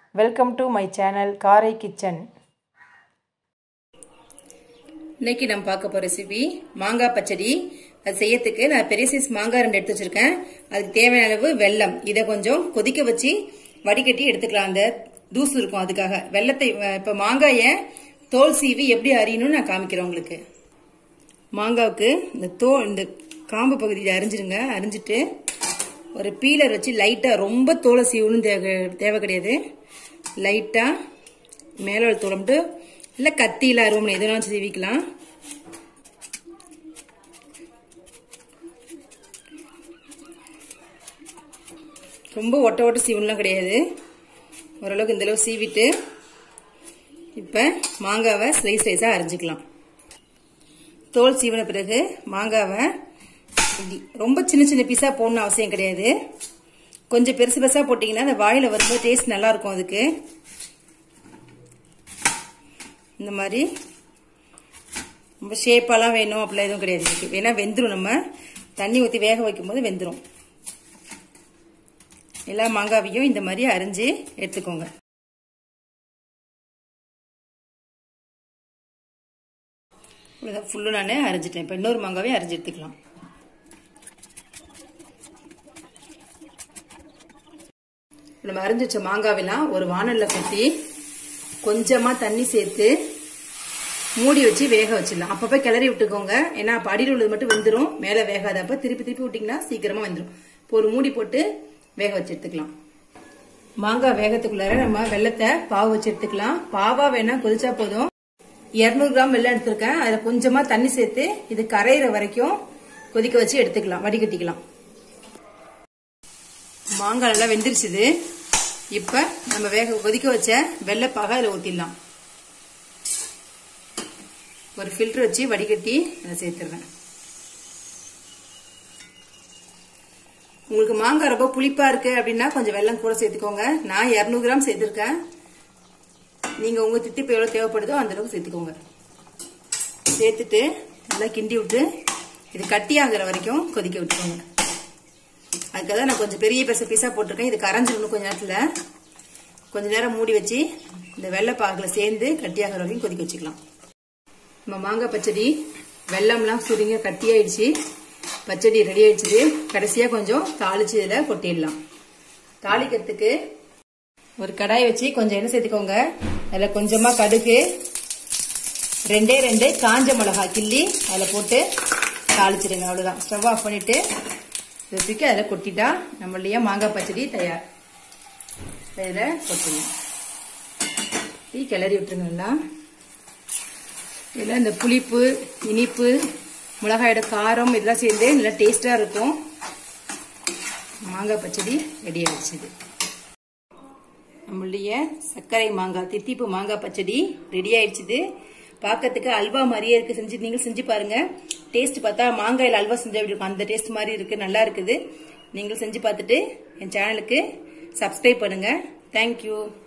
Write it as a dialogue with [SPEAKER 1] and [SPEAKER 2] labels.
[SPEAKER 1] Welcome to my channel Karai kitchen.
[SPEAKER 2] இன்னைக்கு நம்ம பார்க்க போற ரெசிபி மாங்காய் பச்சடி. அது செய்யறதுக்கு நான் பெரிய சைஸ் மாங்காய் 2 எடுத்து வச்சிருக்கேன். அதுக்கு தேவையான அளவு வெல்லம். இதை கொஞ்சம் கொதிக்க வச்சு வடிகட்டி எடுத்துக்கலாம். அந்த தூசு இருக்கும், அதுக்காக வெல்லத்தை. இப்ப மாங்காயை தோல் சீவி எப்படி அரியணும்னு நான் காமிக்கிறேன் உங்களுக்கு. மாங்காவுக்கு இந்த காம்பு பகுதியை அரிஞ்சிருங்க. அரிஞ்சிட்டு ஒரு பீலர் வச்சு லைட்டா, ரொம்ப தோலை சீவணும் தேவை கிடையாது. லைட்டா மேல தோலை மட்டும், இல்ல கத்தியில அருவம் எதுனா சீவிக்கலாம். ரொம்ப ஒட்ட சீவனெலாம் கிடையாது. ஓரளவுக்கு இந்த அளவு சீவிட்டு இப்ப மாங்காவை ஸ்லைஸ் ஸ்லைஸா அரிஞ்சுக்கலாம். தோல் சீவன பிறகு மாங்காவை ரொம்ப சின்ன சின்ன பீஸா போடணும் அவசியம் கிடையாது. கொஞ்சம் பெருசு பெருசா போட்டீங்கன்னா அந்த வாயில வரும்போது டேஸ்ட் நல்லா இருக்கும். அதுக்கு இந்த மாதிரி ரொம்ப ஷேப்பாலாம் வேணும் அப்படிலாம் எதுவும் கிடையாது. வேணா வெந்துடும். நம்ம தண்ணி ஊற்றி வேக வைக்கும் போது வெந்துடும். எல்லா மாங்காவையும் இந்த மாதிரி அரிஞ்சு எடுத்துக்கோங்க. ஃபுல்லு நான் அரிஞ்சிட்டேன். இப்போ இன்னொரு மாங்காவையும் அரிஞ்சு எடுத்துக்கலாம். நம்ம அரிஞ்சு வச்ச மாங்காவெல்லாம் ஒரு வானல்ல கொட்டி கொஞ்சமா தண்ணி சேர்த்து மூடி வச்சு வேக வச்சிடலாம். அப்பப்ப கிளறி விட்டுக்கோங்க. ஏன்னா அப்ப அடியில் உள்ளது மட்டும் வெந்துடும், மேல வேகாத. அப்ப திருப்பி திருப்பி விட்டீங்கன்னா சீக்கிரமா வெந்துடும். இப்போ ஒரு மூடி போட்டு வேக வச்சு எடுத்துக்கலாம். மாங்காய் வேகத்துக்குள்ளார நம்ம வெள்ளத்தை பாவு வச்சு எடுத்துக்கலாம். பாவா வேணா கொதிச்சா போதும். 200 கிராம் வெள்ளம் எடுத்திருக்கேன். அதுல கொஞ்சமா தண்ணி சேர்த்து இது கரையிற வரைக்கும் கொதிக்க வச்சு எடுத்துக்கலாம், வடிகட்டிக்கலாம். மாங்காய் நல்லா வெந்துருச்சுது. இப்ப நம்ம கொதிக்க வச்ச வெள்ளப்பாக அதுல ஊத்திடலாம். ஒரு ஃபில்டர் வச்சு வடிகட்டி அதை சேர்த்துறேன். உங்களுக்கு மாங்காய் ரொம்ப புளிப்பா இருக்கு அப்படின்னா கொஞ்சம் வெல்லம் கூட சேர்த்துக்கோங்க. நான் 200 கிராம் சேர்த்திருக்கேன். நீங்க உங்க தித்திப்பு எவ்வளவு தேவைப்படுதோ அந்த அளவுக்கு சேர்த்துக்கோங்க. சேர்த்துட்டு நல்லா கிண்டி விட்டு இது கட்டி ஆகுற வரைக்கும் கொதிக்க விட்டுக்கோங்க. அதுக்காக நான் கொஞ்சம் பெரிய பீஸா போட்டிருக்கேன். இது கரைஞ்சிடணும் கொஞ்ச நேரத்துல. கொஞ்ச நேரம் மூடி வச்சு இந்த வெள்ளைப்பாகுல சேர்ந்து கட்டியாகிற வரைக்கும் கொதிக்க வச்சுக்கலாம். நம்ம மாங்காய் பச்சடி வெள்ளம்லாம் சுருங்க கட்டியாயிடுச்சு. பச்சடி ரெடி ஆயிடுச்சு. கடைசியா கொஞ்சம் தாளிச்சு இதுல கொட்டிடலாம். தாளிக்கிறதுக்கு ஒரு கடாய் வச்சு கொஞ்சம் எண்ணெய் சேர்த்துக்கோங்க. அதுல கொஞ்சமா கடுகு, 2 காஞ்ச மிளகாய் கிள்ளி அதுல போட்டு தாளிச்சிடுங்க. அவ்வளவுதான். ஸ்டவ் ஆஃப் பண்ணிட்டு தூக்கி அதில் கொட்டிட்டா நம்மளுடைய மாங்காய் பச்சடி தயார். இதில் கொட்டணும். கிளறி விட்டுருங்கன்னா இதில் இந்த புளிப்பு, இனிப்பு, மிளகாயோட காரம் இதெல்லாம் சேர்ந்து நல்லா டேஸ்டா இருக்கும். மாங்காய் பச்சடி ரெடி ஆயிடுச்சு. நம்மளுடைய சர்க்கரை மாங்காய் தித்திப்பு மாங்காய் பச்சடி ரெடி ஆயிடுச்சு. பார்க்கறதுக்கு அல்வா மாதிரியே இருக்கு. நீங்க செஞ்சு பாருங்க. டேஸ்ட் பார்த்தா மாங்காயில் அல்வா செஞ்சா இருக்கும், அந்த டேஸ்ட் மாதிரி இருக்கு. நல்லா இருக்குது. நீங்களும் செஞ்சு பார்த்துட்டு என் சேனலுக்கு சப்ஸ்கிரைப் பண்ணுங்க. தேங்க்யூ.